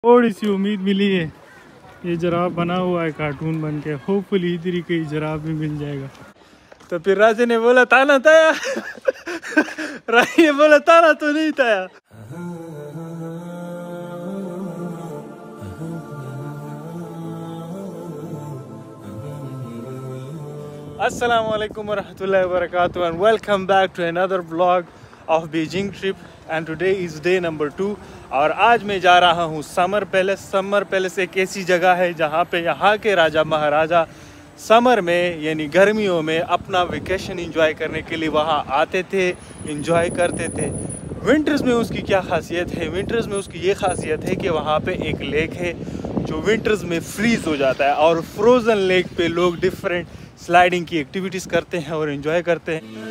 थोड़ी सी उम्मीद मिली है। ये जिराफ बना हुआ है कार्टून बन के, होपफुली इधर ही कहीं जिराफ भी मिल जाएगा। तो फिर राजे ने बोला ताना ताया राजे ने बोला ताना तो नहीं ताया। Assalamualaikum warahmatullahi wabarakatuh and welcome back to another vlog of Beijing trip and today is day number 2 और आज मैं जा रहा हूँ समर पैलेस। समर पैलेस एक ऐसी जगह है जहाँ पे यहाँ के राजा महाराजा समर में यानी गर्मियों में अपना वेकेशन एंजॉय करने के लिए वहाँ आते थे, एंजॉय करते थे। विंटर्स में उसकी क्या खासियत है? विंटर्स में उसकी ये खासियत है कि वहाँ पे एक लेक है जो विंटर्स में फ्रीज हो जाता है और फ्रोज़न लेक पे लोग डिफरेंट स्लाइडिंग की एक्टिविटीज़ करते हैं और एंजॉय करते हैं।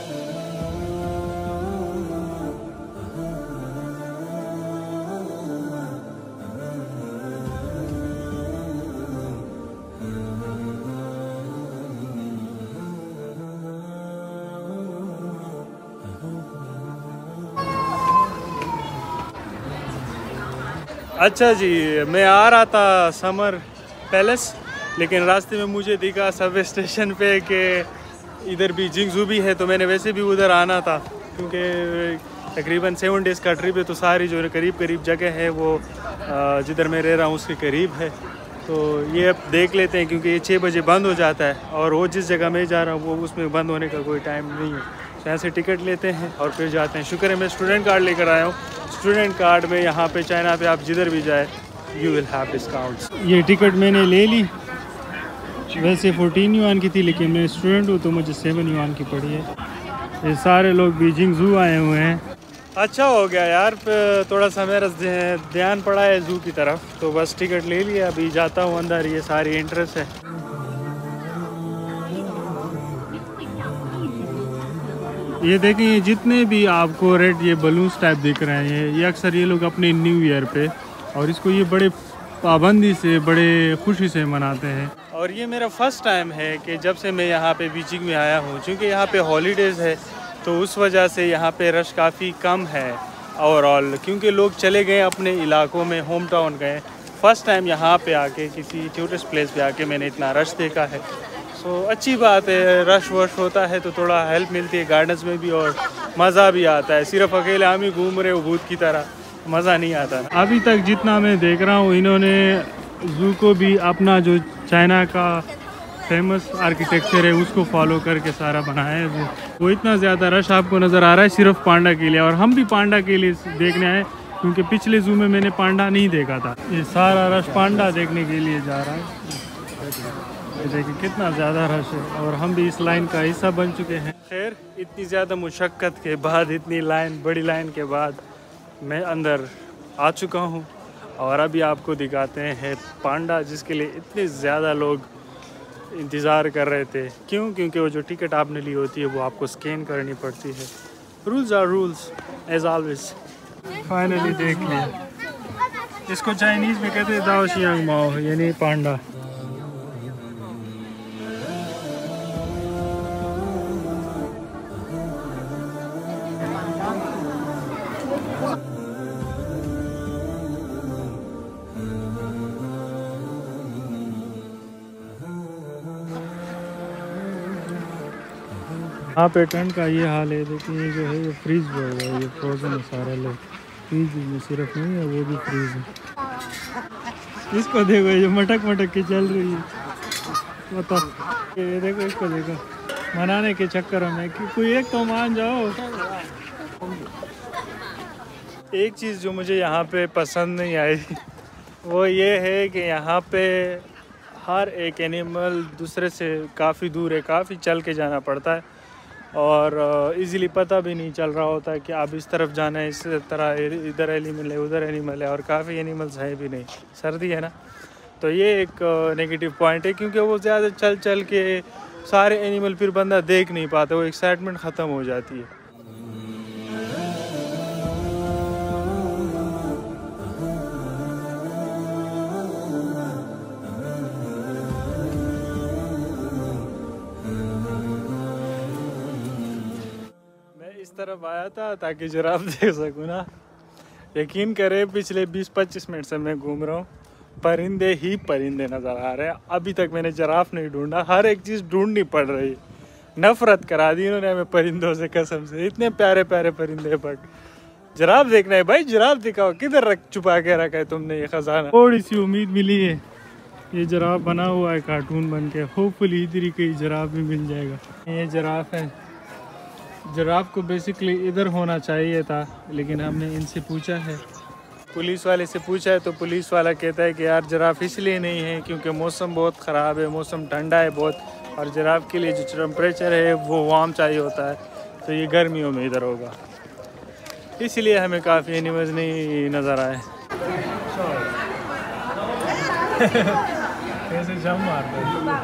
अच्छा जी, मैं आ रहा था समर पैलेस लेकिन रास्ते में मुझे दिखा सबवे स्टेशन पे कि इधर भी जिंगजू भी है, तो मैंने वैसे भी उधर आना था क्योंकि तकरीबन 7 डेज़ का ट्रिप है तो सारी जो करीब जगह है वो जिधर मैं रह रहा हूँ उसके करीब है। तो ये अब देख लेते हैं क्योंकि ये 6 बजे बंद हो जाता है और वो जिस जगह मैं जा रहा हूँ वो उसमें बंद होने का कोई टाइम नहीं है। तो यहाँ से टिकट लेते हैं और फिर जाते हैं। शुक्र है मैं स्टूडेंट कार्ड लेकर आया हूँ। स्टूडेंट कार्ड में यहाँ पे चाइना पे आप जिधर भी जाए यू विल हैव डिस्काउंट्स। ये टिकट मैंने ले ली, वैसे 14 युआन की थी लेकिन मैं स्टूडेंट हूँ तो मुझे 7 युआन की पड़ी है। ये सारे लोग बीजिंग ज़ू आए हुए हैं। अच्छा हो गया यार, थोड़ा सा मेरा ध्यान पड़ा है ज़ू की तरफ, तो बस टिकट ले लिया। अभी जाता हूँ अंदर, ये सारी इंटरेस्ट है। ये देखें, ये जितने भी आपको रेड ये बलून्स टाइप दिख रहे हैं ये अक्सर ये लोग अपने न्यू ईयर पे और इसको ये बड़े पाबंदी से बड़े खुशी से मनाते हैं। और ये मेरा फर्स्ट टाइम है कि जब से मैं यहाँ पे बीजिंग में आया हूँ, क्योंकि यहाँ पे हॉलीडेज़ है तो उस वजह से यहाँ पे रश काफ़ी कम है ओवरऑल, क्योंकि लोग चले गए अपने इलाकों में, होम टाउन गए। फ़र्स्ट टाइम यहाँ पे आके किसी टूरिस्ट प्लेस पे आके मैंने इतना रश देखा है। सो अच्छी बात है, रश वश होता है तो थोड़ा हेल्प मिलती है गार्डन्स में भी और मज़ा भी आता है। सिर्फ अकेले हम ही घूम रहे हो भूत की तरह, मज़ा नहीं आता। अभी तक जितना मैं देख रहा हूँ इन्होंने ज़ू को भी अपना जो चाइना का फेमस आर्किटेक्चर है उसको फॉलो करके सारा बनाया है। वो इतना ज़्यादा रश आपको नज़र आ रहा है सिर्फ पांडा के लिए, और हम भी पांडा के लिए देखने आए क्योंकि पिछले ज़ू में मैंने पांडा नहीं देखा था। ये सारा रश पांडा देखने के लिए जा रहा है। ये देखिए कितना ज़्यादा रश है और हम भी इस लाइन का हिस्सा बन चुके हैं। खैर, इतनी ज़्यादा मुशक्क़त के बाद, इतनी बड़ी लाइन के बाद मैं अंदर आ चुका हूँ और अभी आपको दिखाते हैं पांडा, जिसके लिए इतने ज़्यादा लोग इंतज़ार कर रहे थे। क्यों? क्योंकि वो जो टिकट आपने ली होती है वो आपको स्कैन करनी पड़ती है। Rules are rules as always. Finally देख लिया। इसको चाइनीज़ में कहते हैं दाओ शियांग माओ, यानी पांडा। यहाँ पे ठंड का ये हाल है। देखिए ये जो है ये फ्रीज हो गया है, ये फ्रोजन है सारा लोग। फ्रीज में सिर्फ नहीं है, वो भी फ्रीज है। इसको देखो, ये मटक के चल रही है। बताओ, ये देखो, इसको देखो, मनाने के चक्कर में कि कोई एक तो मान जाओ। एक चीज़ जो मुझे यहाँ पे पसंद नहीं आई वो ये है कि यहाँ पे हर एक एनिमल दूसरे से काफ़ी दूर है, काफ़ी चल के जाना पड़ता है और इजीली पता भी नहीं चल रहा होता है कि आप इस तरफ जाना है, इस तरह इधर एनिमल है, उधर एनिमल है, और काफ़ी एनिमल्स हैं भी नहीं। सर्दी है ना, तो ये एक नेगेटिव पॉइंट है क्योंकि वो ज़्यादा चल के सारे एनिमल फिर बंदा देख नहीं पाता, वो एक्साइटमेंट ख़त्म हो जाती है। तरफ आया था ताकि जिराफ देख सकूँ ना, यकीन करें पिछले 20-25 मिनट से मैं घूम रहा हूँ, परिंदे ही परिंदे नज़र आ रहे हैं। अभी तक मैंने जिराफ नहीं ढूंढा, हर एक चीज़ ढूंढनी पड़ रही। नफरत करा दी इन्होंने हमें परिंदों से, कसम से। इतने प्यारे प्यारे परिंदे, बट जिराफ देखना है भाई, जिराफ दिखाओ। किधर रख छुपा के रखा है तुमने ये खजाना? थोड़ी सी उम्मीद मिली है, ये जिराफ बना हुआ है कार्टून बन के। होपफुली इधर ही कहीं जिराफ भी मिल जाएगा। ये जिराफ है। जिराफ को बेसिकली इधर होना चाहिए था, लेकिन हमने इनसे पूछा है, पुलिस वाले से पूछा है, तो पुलिस वाला कहता है कि यार जिराफ इसलिए नहीं है क्योंकि मौसम बहुत ख़राब है, मौसम ठंडा है बहुत, और जिराफ के लिए जो टेम्परेचर है वो वार्म चाहिए होता है, तो ये गर्मियों में इधर होगा, इसलिए हमें काफ़ी एनिमल्स नहीं नज़र आए। कैसे जम मारते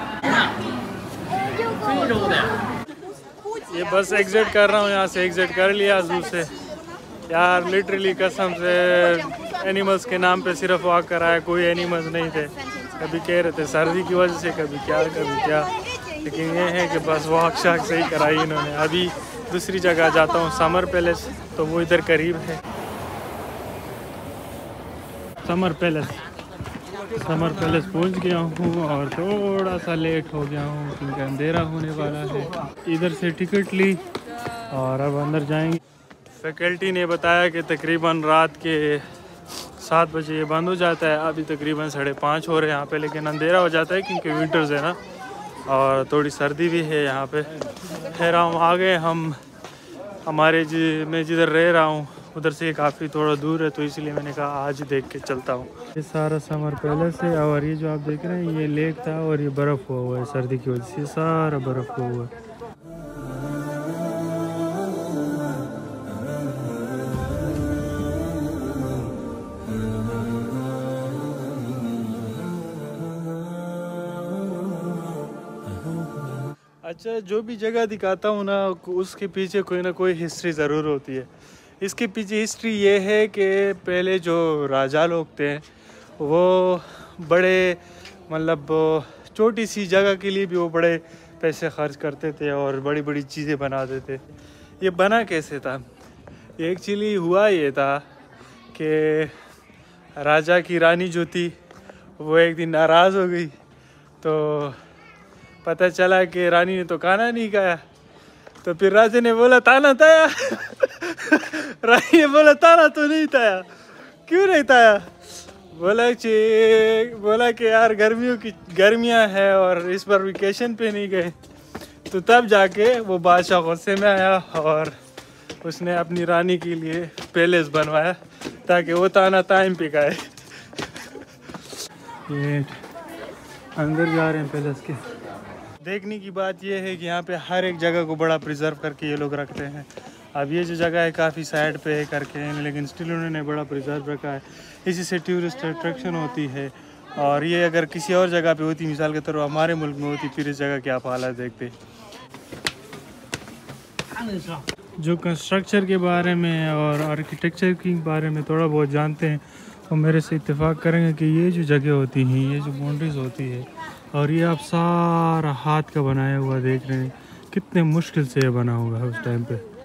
ये बस एग्जिट कर रहा हूँ, यहाँ से एग्जिट कर लिया जू से। यार लिटरली कसम से एनिमल्स के नाम पे सिर्फ वॉक कराया, कोई एनिमल्स नहीं थे। कभी कह रहे थे सर्दी की वजह से, कभी क्या, लेकिन ये है कि बस वॉक शाक सही कराई इन्होंने। अभी दूसरी जगह जाता हूँ, समर पैलेस, तो वो इधर करीब है। समर पैलेस पहुँच गया हूँ और थोड़ा सा लेट हो गया हूँ क्योंकि अंधेरा होने वाला है। इधर से टिकट ली और अब अंदर जाएंगे। फैकल्टी ने बताया कि तकरीबन रात के 7 बजे ये बंद हो जाता है। अभी तकरीबन 5:30 हो रहे हैं यहाँ पे, लेकिन अंधेरा हो जाता है क्योंकि विंटर्स है ना, और थोड़ी सर्दी भी है यहाँ पे। खैर हम आ गए, हम मैं जिधर रह रहा हूँ उधर से काफ़ी थोड़ा दूर है, तो इसलिए मैंने कहा आज देख के चलता हूँ। ये सारा समर पैलेस है और ये जो आप देख रहे हैं ये लेक था और ये बर्फ़ हुआ है सर्दी की वजह से, सारा बर्फ़ हुआ है। अच्छा, जो भी जगह दिखाता हूँ ना, उसके पीछे कोई ना कोई हिस्ट्री ज़रूर होती है। इसके पीछे हिस्ट्री ये है कि पहले जो राजा लोग थे वो बड़े मतलब छोटी सी जगह के लिए भी वो बड़े पैसे खर्च करते थे और बड़ी बड़ी चीज़ें बनाते थे। ये बना कैसे था? ये एक्चुअली हुआ ये था कि राजा की रानी जो थी वो एक दिन नाराज़ हो गई, तो पता चला कि रानी ने तो खाना नहीं खाया, तो फिर राजा ने बोला ताना ताया। रानी ने बोला ताना तो नहीं ताया। क्यों नहीं ताया? बोला कि यार गर्मियाँ हैं और इस बार वेकेशन पे नहीं गए। तो तब जाके वो बादशाह गुस्से में आया और उसने अपनी रानी के लिए पैलेस बनवाया ताकि वो ताना टाइम पे खाए। ये अंदर जा रहे हैं पैलेस के। देखने की बात यह है कि यहाँ पे हर एक जगह को बड़ा प्रिजर्व करके ये लोग रखते हैं। अब ये जो जगह है काफ़ी साइड पे करके हैं, लेकिन स्टिल उन्होंने बड़ा प्रिजर्व रखा है। इसी से टूरिस्ट अट्रैक्शन होती है। और ये अगर किसी और जगह पे होती, मिसाल के तौर पर हमारे मुल्क में होती, फिर इस जगह के आप हालात देखते। जो कंस्ट्रक्चर के बारे में और आर्किटेक्चर के बारे में थोड़ा बहुत जानते हैं वो मेरे से इत्तेफाक करेंगे कि ये जो जगह होती हैं, ये जो बाउंड्रीज होती है, और ये आप सारा हाथ का बनाया हुआ देख रहे हैं, कितने मुश्किल से ये बना होगा उस टाइम पे।